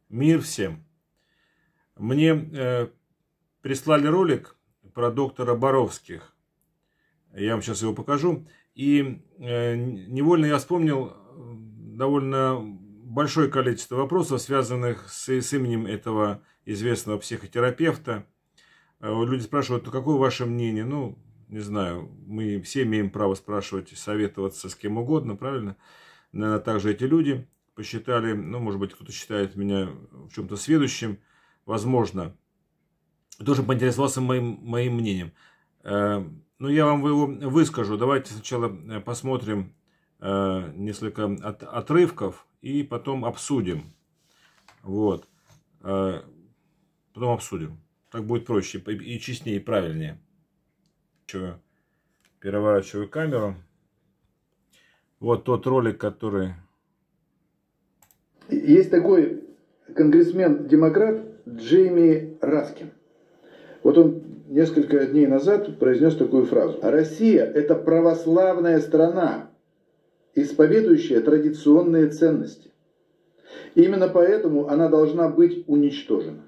Мир всем. Мне прислали ролик про доктора Боровских. Я вам сейчас его покажу. И невольно я вспомнил довольно большое количество вопросов, связанных с именем этого известного психотерапевта. Люди спрашивают, ну какое ваше мнение? Ну, не знаю, мы все имеем право спрашивать, советоваться с кем угодно, правильно? Наверное, также эти люди посчитали, ну, может быть, кто-то считает меня в чем-то сведущим, возможно, тоже поинтересовался моим мнением. Ну, я вам его выскажу. Давайте сначала посмотрим несколько отрывков и потом обсудим. Вот. Потом обсудим. Так будет проще и честнее, и правильнее. Переворачиваю камеру. Вот тот ролик, который... Есть такой конгрессмен-демократ Джейми Раскин. Вот он несколько дней назад произнес такую фразу. Россия – это православная страна, исповедующая традиционные ценности. Именно поэтому она должна быть уничтожена.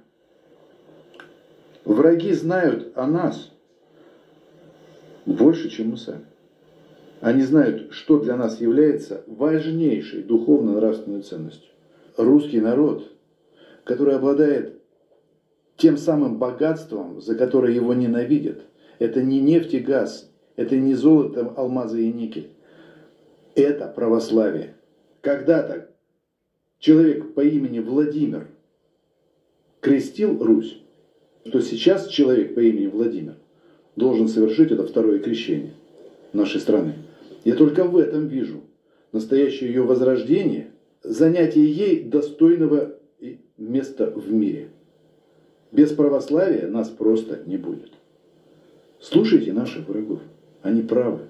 Враги знают о нас больше, чем мы сами. Они знают, что для нас является важнейшей духовно-нравственной ценностью. Русский народ, который обладает тем самым богатством, за которое его ненавидят. Это не нефть и газ, это не золото, алмазы и никель. Это православие. Когда-то человек по имени Владимир крестил Русь, то сейчас человек по имени Владимир должен совершить это второе крещение нашей страны. Я только в этом вижу настоящее ее возрождение, занятие ей достойного места в мире. Без православия нас просто не будет. Слушайте наших врагов. Они правы.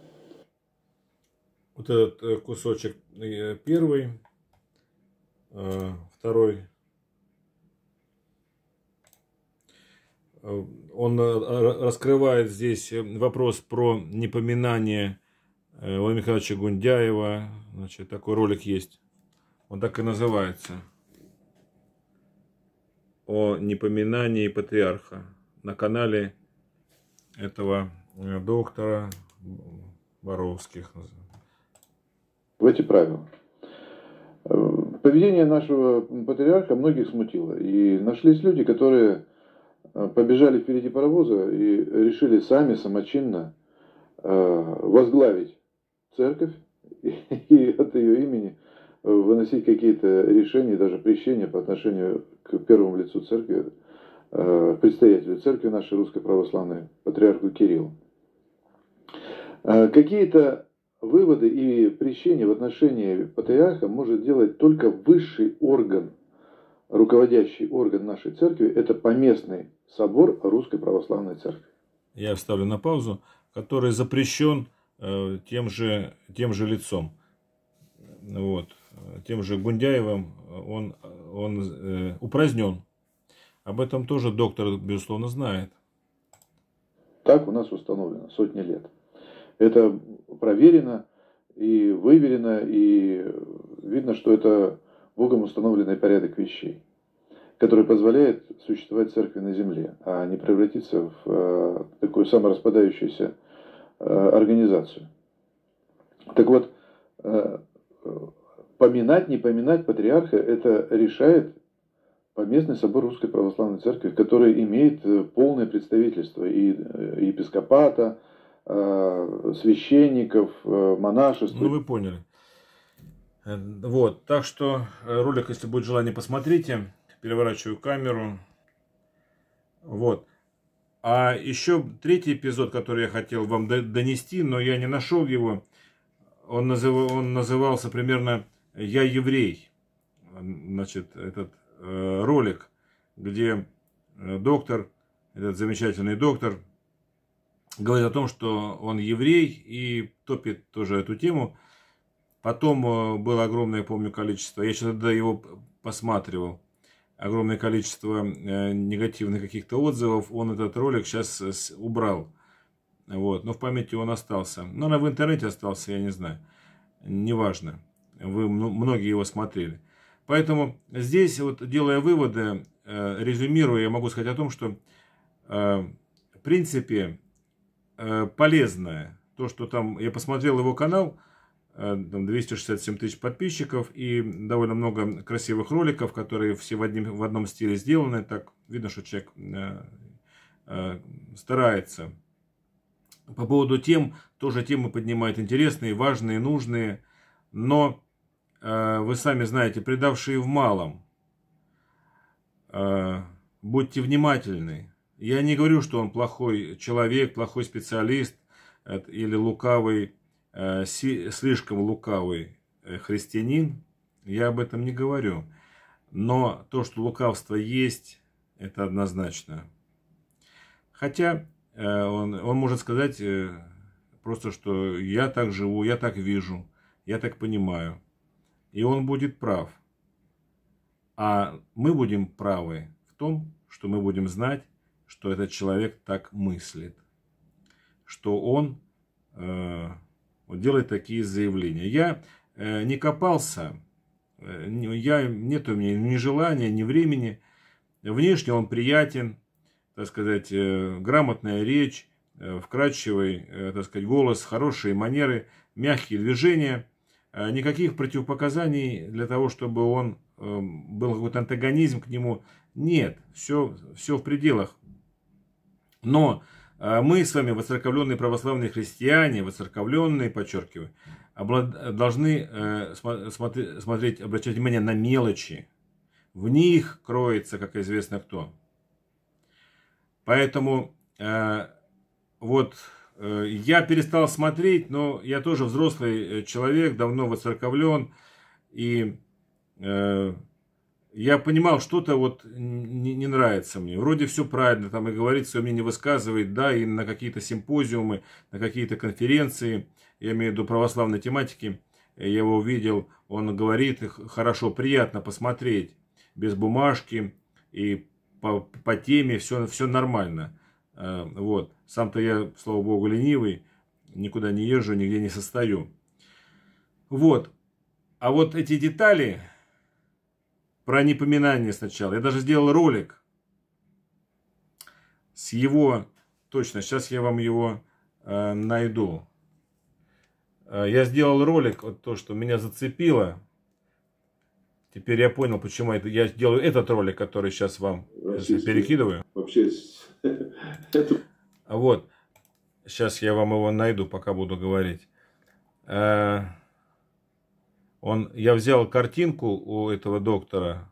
Вот этот кусочек первый, второй. Он раскрывает здесь вопрос про непоминание Владимира Михайловича Гундяева. Значит, такой ролик есть. Он так и называется. О непоминании патриарха. На канале этого доктора Боровских. В эти правила. Поведение нашего патриарха многих смутило. И нашлись люди, которые побежали впереди паровоза и решили сами самочинно возглавить церковь и от ее имени выносить какие-то решения, даже прещения по отношению к первому лицу церкви, предстоятелю церкви нашей русской православной, патриарху Кириллу. Какие-то выводы и прещения в отношении патриарха может делать только высший орган, руководящий орган нашей церкви, это поместный собор Русской Православной Церкви. Я вставлю на паузу, который запрещен тем же лицом. Вот. Тем же Гундяевым он упразднен. Об этом тоже доктор, безусловно, знает. Так у нас установлено сотни лет. Это проверено и выверено, и видно, что это Богом установленный порядок вещей, который позволяет существовать церкви на земле, а не превратиться в такую самораспадающуюся организацию. Так вот, поминать, не поминать патриарха, это решает поместный собор Русской Православной Церкви, который имеет полное представительство и епископата, священников, монашества. Ну, вы поняли. Вот, так что ролик, если будет желание, посмотрите. Переворачиваю камеру. Вот. А еще третий эпизод, который я хотел вам донести, но я не нашел его. Он назывался примерно «Я еврей». Значит, этот ролик, где доктор, этот замечательный доктор, говорит о том, что он еврей и топит тоже эту тему. Потом было огромное, я помню, количество, я сейчас тогда его посматривал, огромное количество негативных каких-то отзывов. Он этот ролик сейчас убрал. Вот. Но в памяти он остался. Но он в интернете остался, я не знаю. Неважно. Вы многие его смотрели. Поэтому здесь, вот, делая выводы, резюмируя, я могу сказать о том, что в принципе полезное то, что там я посмотрел его канал, там 267 тысяч подписчиков и довольно много красивых роликов, которые все в одном стиле сделаны. Так видно, что человек старается. По поводу тем, тоже темы поднимает интересные, важные, нужные, но вы сами знаете, предавшие в малом, будьте внимательны. Я не говорю, что он плохой человек, плохой специалист или лукавый, слишком лукавый христианин. Я об этом не говорю. Но то, что лукавство есть, это однозначно. Хотя он может сказать просто, что я так живу, я так вижу, я так понимаю. И он будет прав. А мы будем правы в том, что мы будем знать, что этот человек так мыслит. Что он делает такие заявления. Я не копался, нет у меня ни желания, ни времени. Внешне он приятен, так сказать, грамотная речь, вкрадчивый, так сказать, голос, хорошие манеры, мягкие движения. Никаких противопоказаний для того, чтобы он был какой-то антагонизм к нему, нет. Все в пределах. Но мы с вами, воцерковленные православные христиане, воцерковленные, подчеркиваю, должны смотреть, обращать внимание на мелочи. В них кроется, как известно, кто. Поэтому вот я перестал смотреть, но я тоже взрослый человек, давно воцерковлен, и я понимал, что-то вот не нравится мне. Вроде все правильно, там и говорит, свое мнение высказывает, да, и на какие-то симпозиумы, на какие-то конференции, я имею в виду православной тематики, я его увидел, он говорит, хорошо, приятно посмотреть, без бумажки, и по теме все нормально. Вот. Сам-то я, слава богу, ленивый, никуда не езжу, нигде не состою. Вот. А вот эти детали про непоминание сначала. Я даже сделал ролик с его, точно, сейчас я вам его найду. Я сделал ролик, вот то, что меня зацепило. Теперь я понял, почему я делаю этот ролик, который сейчас вам перекидываю. Вообще, Вот. Сейчас я вам его найду, пока буду говорить. Я взял картинку у этого доктора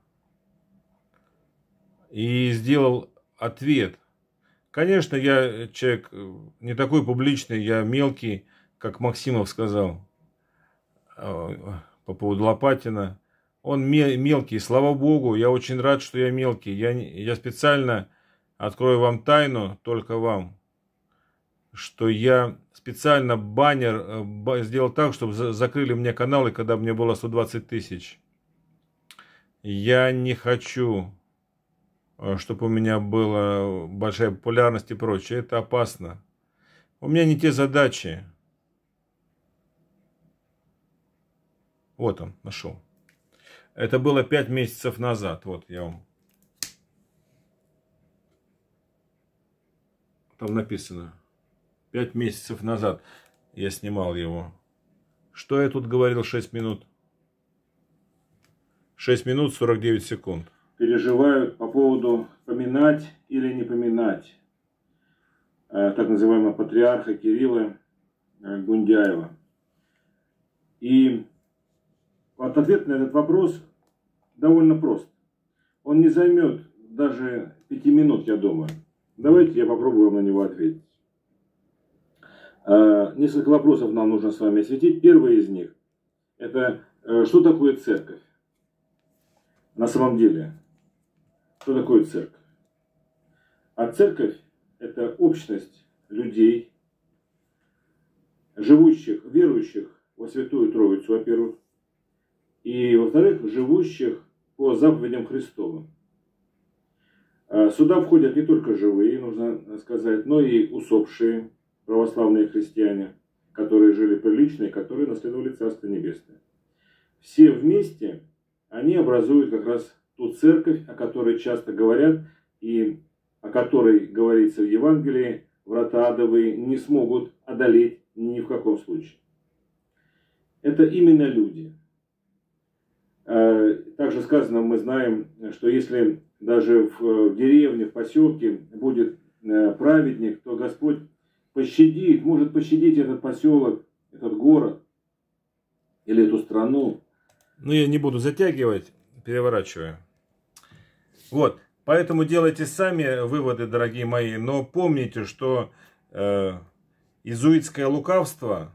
и сделал ответ. Конечно, я человек не такой публичный, я мелкий, как Максимов сказал по поводу Лопатина. Он мелкий, слава богу, я очень рад, что я мелкий. Я специально открою вам тайну, только вам, что я специально баннер сделал так, чтобы закрыли мне каналы, когда мне было 120 тысяч. Я не хочу, чтобы у меня была большая популярность и прочее. Это опасно. У меня не те задачи. Вот он, нашел. Это было 5 месяцев назад. Вот я вам. Там написано. 5 месяцев назад я снимал его. Что я тут говорил 6 минут? 6 минут 49 секунд. Переживают по поводу поминать или не поминать так называемого патриарха Кирилла Гундяева. И вот ответ на этот вопрос довольно прост. Он не займет даже 5 минут, я думаю. Давайте я попробую вам на него ответить. Несколько вопросов нам нужно с вами осветить. Первый из них – это что такое церковь? На самом деле, что такое церковь? А церковь – это общность людей, живущих, верующих во Святую Троицу, во-первых, и, во-вторых, живущих по заповедям Христовым. Сюда входят не только живые, нужно сказать, но и усопшие православные христиане, которые жили прилично и которые наследовали Царство Небесное. Все вместе они образуют как раз ту церковь, о которой часто говорят и о которой говорится в Евангелии: врата адовые не смогут одолеть ни в каком случае. Это именно люди. Также сказано, мы знаем, что если даже в деревне, в поселке будет праведник, то Господь пощадит, может пощадить этот поселок, этот город или эту страну. Ну, я не буду затягивать, переворачиваю. Вот, поэтому делайте сами выводы, дорогие мои, но помните, что иезуитское лукавство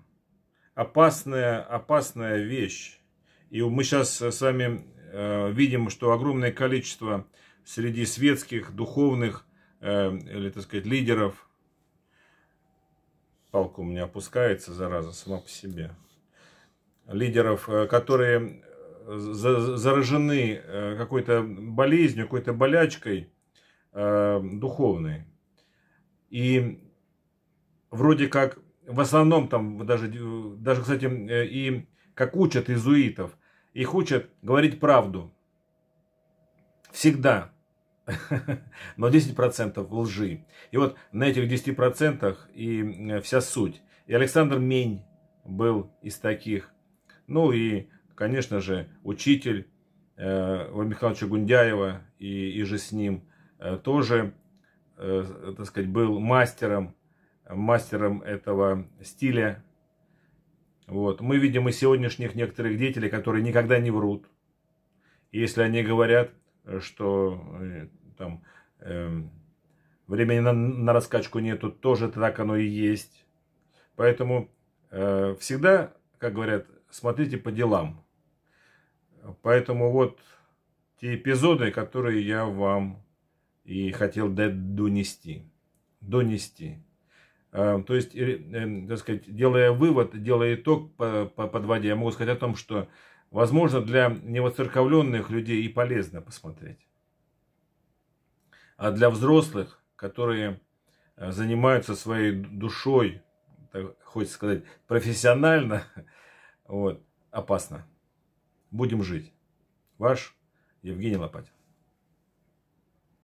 опасная вещь. И мы сейчас с вами видим, что огромное количество среди светских, духовных, или, так сказать, лидеров, палка у меня опускается, зараза, сама по себе, лидеров, которые заражены какой-то болезнью, какой-то болячкой духовной. И вроде как, в основном там даже, кстати, и как учат иезуитов, их учат говорить правду. Всегда. Но 10% лжи. И вот на этих 10% и вся суть. И Александр Мень был из таких. Ну и, конечно же, учитель Владимира Михайловича Гундяева и же с ним тоже, так сказать, был мастером этого стиля. Вот. Мы видим и сегодняшних некоторых деятелей, которые никогда не врут. И если они говорят, что там времени на раскачку нету, тоже так оно и есть. Поэтому всегда, как говорят, смотрите по делам. Поэтому вот те эпизоды, которые я вам и хотел донести. То есть, так сказать, делая вывод, делая итог, подводя, я могу сказать о том, что, возможно, для невоцерковленных людей и полезно посмотреть. А для взрослых, которые занимаются своей душой, так, хочется сказать, профессионально, вот, опасно. Будем жить. Ваш Евгений Лопатин.